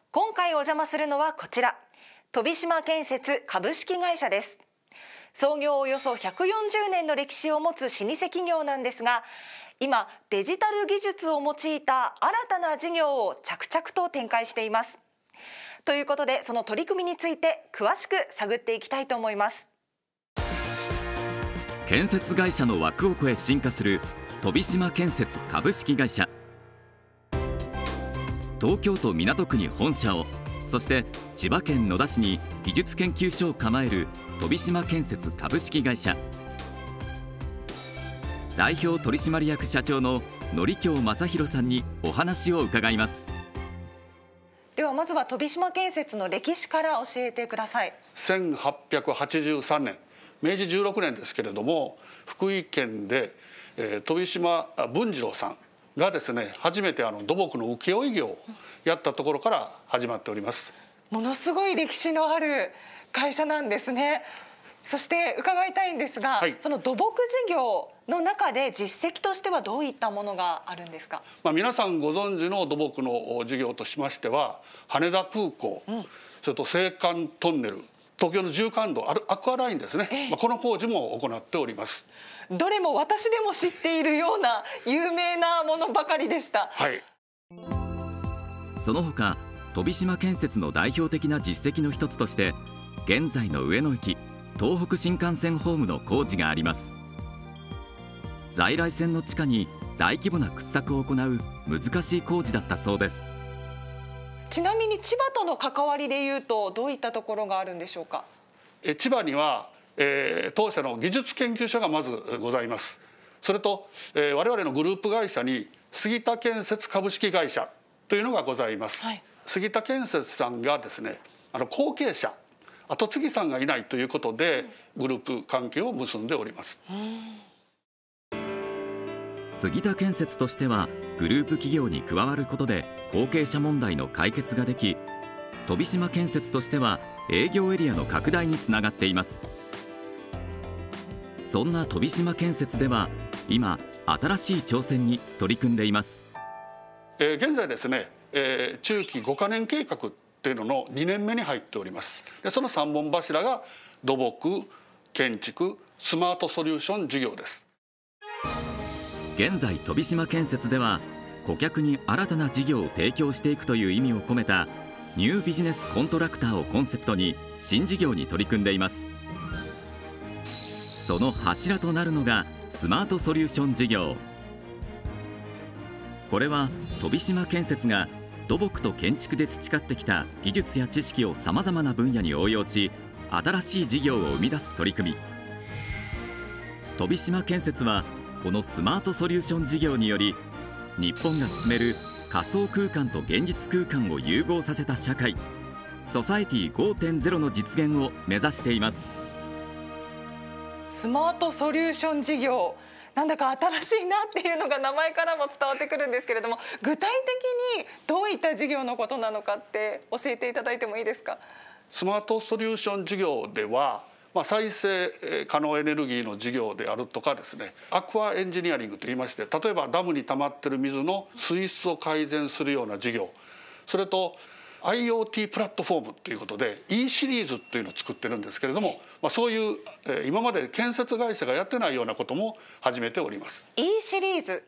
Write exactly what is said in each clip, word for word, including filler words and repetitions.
今回お邪魔するのはこちら、飛島建設株式会社です。創業およそひゃくよんじゅうねんの歴史を持つ老舗企業なんですが、今デジタル技術を用いた新たな事業を着々と展開しています。ということで、その取り組みについて詳しく探っていきたいと思います。 建設会社の枠を超え進化する飛島建設株式会社。東京都港区に本社を、そして千葉県野田市に技術研究所を構える飛島建設株式会社。代表取締役社長の則京正弘さんにお話を伺います。 ではまずは飛島建設の歴史から教えてください。 せんはっぴゃくはちじゅうさんねん、めいじじゅうろくねんですけれども、福井県で、えー、飛島文次郎さんがですね、初めてあの土木の請負業をやったところから始まっております。 ものすごい歴史のある会社なんですね。そして伺いたいんですが、はい、その土木事業の中で実績としてはどういったものがあるんですか。 まあ、皆さんご存知の土木の事業としましては、羽田空港、うん、それと青函トンネル、東京の縦貫道アクアラインですね、ええ、まあ、この工事も行っております。 どれも私でも知っているような有名なものばかりでした。 はい、 その他飛島建設の代表的な実績の一つとして、現在の上野駅東北新幹線ホームの工事があります。在来線の地下に大規模な掘削を行う難しい工事だったそうです。 ちなみに千葉との関わりでいうとどういったところがあるんでしょうか。 え千葉には、えー、当社の技術研究所がまずございます。それと、えー、我々のグループ会社に杉田建設株式会社というのがございます。はい、杉田建設さんがですね、あの後継者後継ぎさんがいないということで、グループ関係を結んでおります。 杉田建設としてはグループ企業に加わることで後継者問題の解決ができ、飛島建設としては営業エリアの拡大につながっています。そんな飛島建設では今新しい挑戦に取り組んでいます。 えー、現在ですね、えー、中期ごかねん計画っていうののにねんめに入っております。でそのさんぼん柱が土木、建築、スマートソリューション事業です。 現在飛島建設では顧客に新たな事業を提供していくという意味を込めたニュービジネスコントラクターをコンセプトに新事業に取り組んでいます。その柱となるのがスマートソリューション事業。これは飛島建設が土木と建築で培ってきた技術や知識をさまざまな分野に応用し、新しい事業を生み出す取り組み。飛島建設はこのスマートソリューション事業により、日本が進める仮想空間と現実空間を融合させた社会、ソサエティ ごてんゼロ の実現を目指しています。 スマートソリューション事業、なんだか新しいなっていうのが名前からも伝わってくるんですけれども、具体的にどういった事業のことなのかって教えていただいてもいいですか。 スマートソリューション事業では、まあ、再生可能エネルギーの事業であるとかですね、アクアエンジニアリングといいまして、例えばダムに溜まってる水の水質を改善するような事業、それと アイオーティー プラットフォームということで E シリーズっていうのを作ってるんですけれども、まあ、そういう今まで建設会社がやってないようなことも始めております。 E シリーズ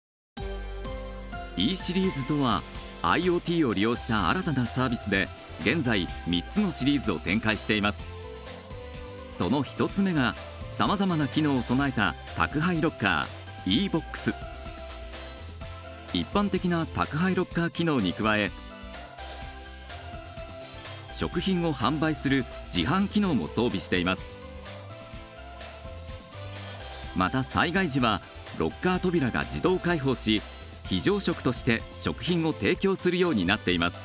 E シリーズとは アイオーティー を利用した新たなサービスで、現在みっつのシリーズを展開しています。そのひとつめがさまざまな機能を備えた宅配ロッカー E ボックス。一般的な宅配ロッカー機能に加え、食品を販売する自販機能も装備しています。また災害時はロッカー扉が自動開放し、非常食として食品を提供するようになっています。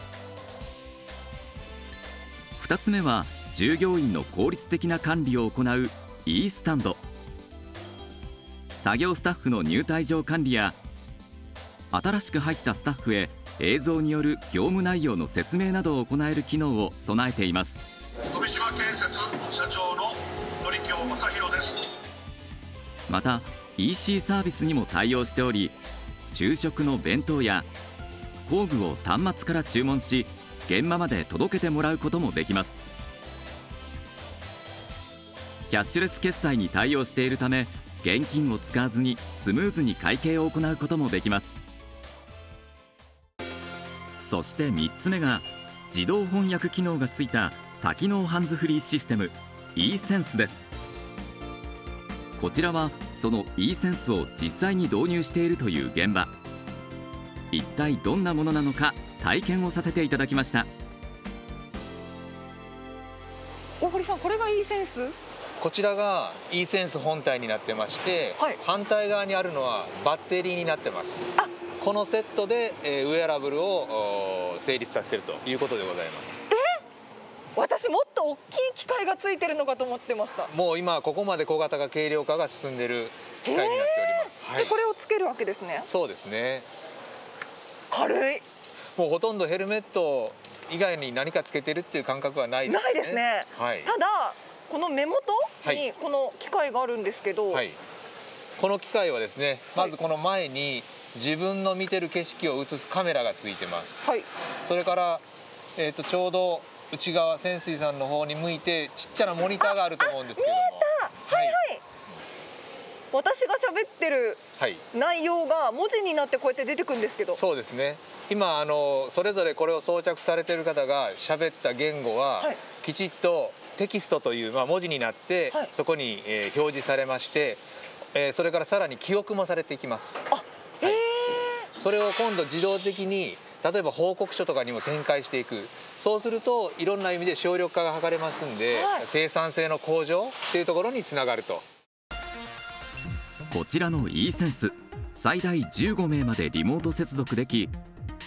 ふたつめは従業員の効率的な管理を行う E スタンド。作業スタッフの入退場管理や、新しく入ったスタッフへ映像による業務内容の説明などを行える機能を備えています。 飛島建設社長の則京正弘です。 また イーシー サービスにも対応しており、昼食の弁当や工具を端末から注文し、 現場まで届けてもらうこともできます。キャッシュレス決済に対応しているため、現金を使わずにスムーズに会計を行うこともできます。そしてみっつめが自動翻訳機能がついた多機能ハンズフリーシステム イーセンス です。こちらはその イーセンス を実際に導入しているという現場。一体どんなものなのか体験をさせていただきました。 大堀さん、これが イーセンス？ こちらが イーセンス 本体になってまして、はい、反対側にあるのはバッテリーになってます。あ、このセットで、えー、ウェアラブルを成立させるということでございます。 え、私もっと大きい機械がついてるのかと思ってました。 もう今ここまで小型化軽量化が進んでいる機械になっております。はい、 でこれをつけるわけですね。 そうですね。 軽い。 もうほとんどヘルメット以外に何かつけてるっていう感覚はないですね。 ないですね。 はい、 ただこの目元にこの機械があるんですけど、 はい、この機械はですね、まずこの前に自分の見てる景色を映すカメラがついてます。はい、それから、えー、とちょうど内側潜水さんの方に向いてちっちゃなモニターがあると思うんですけども、 見えた。はいはい、私が喋ってる内容が文字になってこうやって出てくるんですけど。 そうですね。今あのそれぞれこれを装着されてる方が喋った言語は、はい、きちっとテキストという、まあ、文字になって、はい、そこに、えー、表示されまして、えー、それからさらに記憶もされていきます。あ、へー。はい、それを今度自動的に例えば報告書とかにも展開していく。そうするといろんな意味で省力化が図れますんで、はい、生産性の向上っていうところにつながると。 こちらの イーセンス、最大じゅうごめいまでリモート接続でき、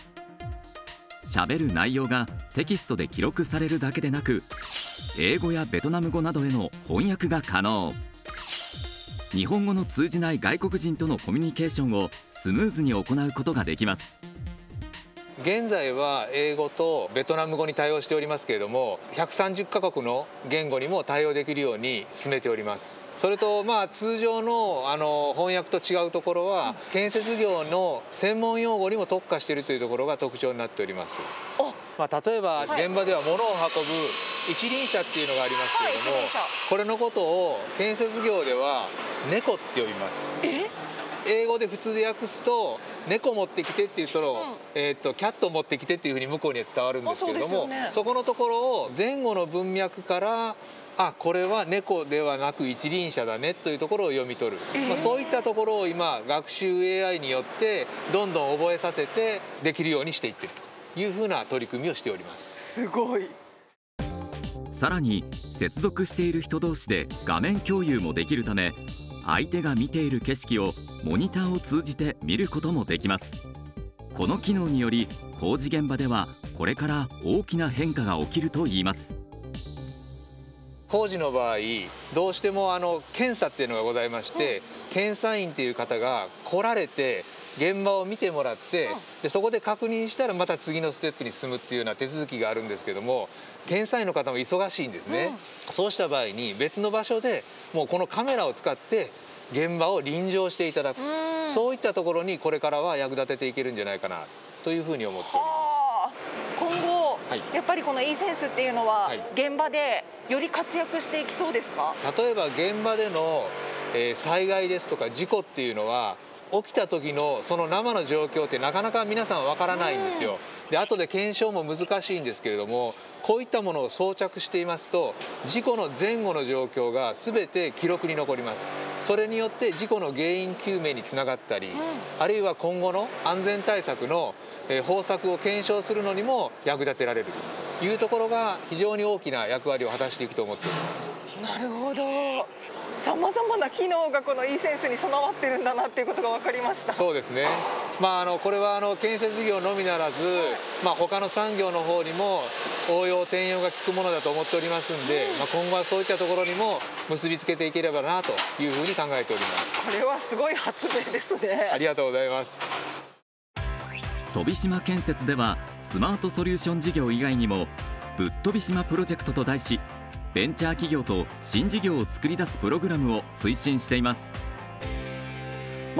喋る内容がテキストで記録されるだけでなく、英語やベトナム語などへの翻訳が可能。日本語の通じない外国人とのコミュニケーションをスムーズに行うことができます。 現在は英語とベトナム語に対応しておりますけれども、ひゃくさんじゅっカ国の言語にも対応できるように進めております。それとまあ通常のあの翻訳と違うところは、建設業の専門用語にも特化しているというところが特徴になっております。まあ、例えば現場では物を運ぶ一輪車っていうのがありますけれども、はい、これのことを建設業では猫って呼びます。え？英語で普通で訳すと猫持ってきてって言うと、うん、えー、とキャット持ってきてっていうふうに向こうには伝わるんですけれども、 そ, ね、そこのところを前後の文脈から、あ、これは猫ではなく一輪車だねというところを読み取る、えーまあ、そういったところを今学習 エーアイ によってどんどん覚えさせてできるようにしていっているというふうな取り組みをしております。 すごい。 さらに接続している人同士で画面共有もできるため、相手が見ている景色をモニターを通じて見ることもできます。この機能により工事現場ではこれから大きな変化が起きるといいます。 工事の場合どうしてもあの検査っていうのがございまして、うん、検査員っていう方が来られて現場を見てもらって、うん、でそこで確認したらまた次のステップに進むっていうような手続きがあるんですけども、検査員の方も忙しいんですね、うん、そうした場合に別の場所でもうこのカメラを使って現場を臨場していただく、うん、そういったところにこれからは役立てていけるんじゃないかなというふうに思っております。 今後、はい、やっぱりこの イーセンスっていうのは、はい、現場でより活躍していきそうですか？ 例えば現場での、えー、災害ですとか事故っていうのは起きた時のその生の状況ってなかなか皆さんわからないんですよ、うん、で後で検証も難しいんですけれども、こういったものを装着していますと事故の前後の状況が全て記録に残ります。それによって事故の原因究明につながったり、うん、あるいは今後の安全対策の方策を検証するのにも役立てられるというところが非常に大きな役割を果たしていくと思っております。 なるほど。さまざまな機能がこの イーセンスに備わってるんだなっていうことが分かりました。 そうですね。まあ、あのこれはあの建設業のみならず、はい、まあ、他の産業の方にも応用転用が利くものだと思っておりますんで、うん、まあ、今後はそういったところにも結びつけていければなというふうに考えております。 これはすごい発明ですね。 ありがとうございます。 飛島建設ではスマートソリューション事業以外にもぶっ飛び島プロジェクトと題し、ベンチャー企業と新事業を作り出すプログラムを推進しています。 まあ、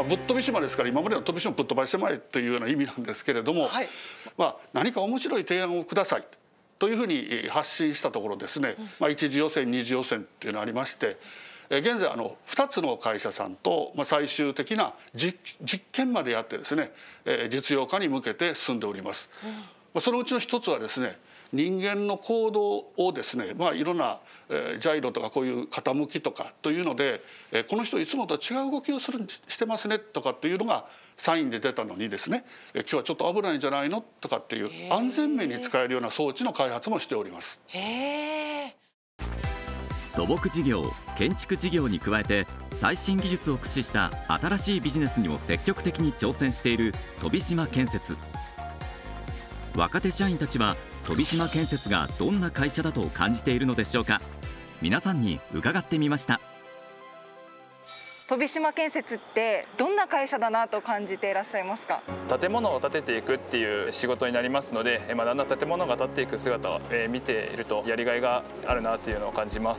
ぶっ飛び島ですから今までの飛び島ぶっ飛ばしてまえというような意味なんですけれども、はい、まあ、何か面白い提案をくださいというふうに発信したところですね、うん、まあ、一次予選二次予選っていうのがありまして、現在あのふたつの会社さんと最終的な実験までやってですね、実用化に向けて進んでおります。うん、そのうちの一つはですね、人間の行動をですね、まあ、いろんなジャイロとかこういう傾きとかというので、この人いつもと違う動きをするしてますねとかっていうのがサインで出たのにですね、今日はちょっと危ないんじゃないのとかっていう安全面に使えるような装置の開発もしております。 へー。 土木事業、建築事業に加えて最新技術を駆使した新しいビジネスにも積極的に挑戦している飛島建設。若手社員たちは飛島建設がどんな会社だと感じているのでしょうか。皆さんに伺ってみました。 飛島建設ってどんな会社だなと感じていらっしゃいますか？ 建物を建てていくっていう仕事になりますので、まあ、だんだん建物が建っていく姿を見ているとやりがいがあるなっていうのを感じます。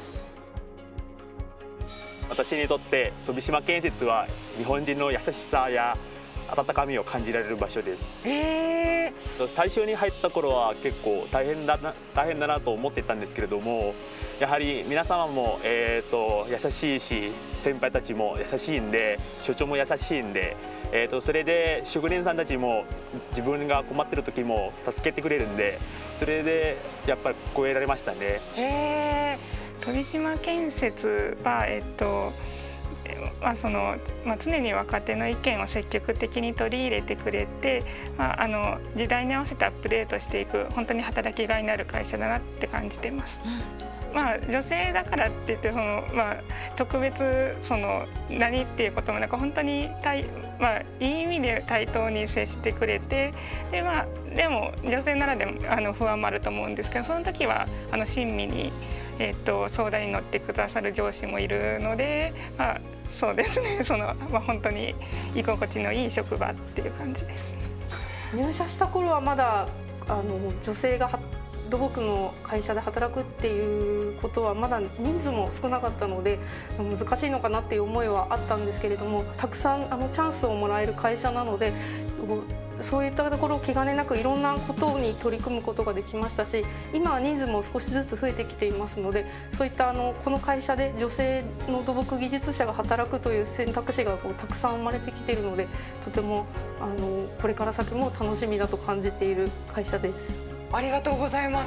私にとって飛島建設は日本人の優しさや温かみを感じられる場所です。 えー、最初に入った頃は結構大変だな大変だなと思っていたんですけれども、やはり皆様も、えー、と優しいし、先輩たちも優しいんで、所長も優しいんで、えー、とそれで職人さんたちも自分が困ってる時も助けてくれるんで、それでやっぱり超えられましたね。 へー、飛島建設はえっとまあそのまあ、常に若手の意見を積極的に取り入れてくれて、まあ、あの時代に合わせてアップデートしていく本当に働きがいのある会社だなって感じてます。うん、まあ、女性だからって言ってその、まあ、特別その何っていうこともなんか本当に対、まあ、いい意味で対等に接してくれて、で、まあ、でも女性ならでもあの不安もあると思うんですけど、その時はあの親身に、えー、と相談に乗ってくださる上司もいるので、まあそうですね、その、まあ、本当に居心地のいい職場っていう感じです。 入社した頃はまだあの女性が土木の会社で働くっていうことはまだ人数も少なかったので難しいのかなっていう思いはあったんですけれども、たくさんあのチャンスをもらえる会社なので、そういったところを気兼ねなくいろんなことに取り組むことができましたし、今は人数も少しずつ増えてきていますので、そういったあのこの会社で女性の土木技術者が働くという選択肢がこうたくさん生まれてきているので、とてもあのこれから先も楽しみだと感じている会社です。 ありがとうございます。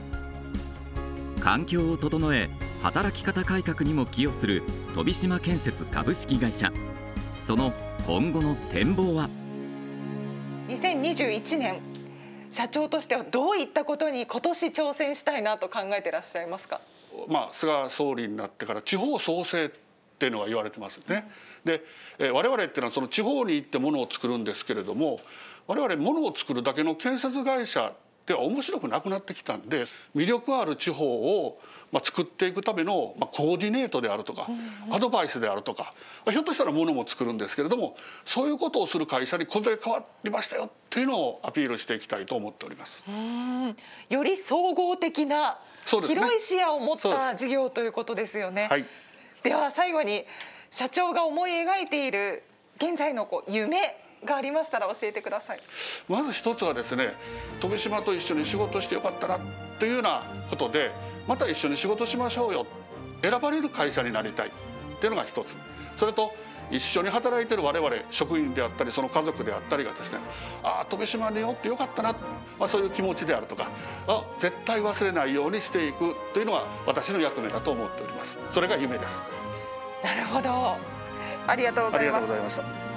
環境を整え働き方改革にも寄与する飛島建設株式会社。その今後の展望は。 にせんにじゅういちねん、社長としてはどういったことに今年挑戦したいなと考えていらっしゃいますか？ まあ、菅総理になってから地方創生っていうのが言われてますよね。で、えー、我々っていうのはその地方に行ってものを作るんですけれども、我々ものを作るだけの建設会社では面白くなくなってきたんで、魅力ある地方をまあ作っていくためのまあコーディネートであるとか、うんうん、アドバイスであるとか、ひょっとしたらものも作るんですけれども、そういうことをする会社にこれだけ変わりましたよっていうのをアピールしていきたいと思っております。 うん、より総合的な、ね、広い視野を持った事業ということですよね。はい、では最後に社長が思い描いている現在のこう夢がありましたら教えてください。 まず一つはですね、飛島と一緒に仕事してよかったなというようなことで、また一緒に仕事しましょうよ、選ばれる会社になりたいっていうのが一つ。それと一緒に働いている我々職員であったりその家族であったりがですね、ああ飛島におってよかったな、まあ、そういう気持ちであるとか、あ絶対忘れないようにしていくというのが私の役目だと思っております。それが夢です。 なるほど、ありがとうございます。 ありがとうございました。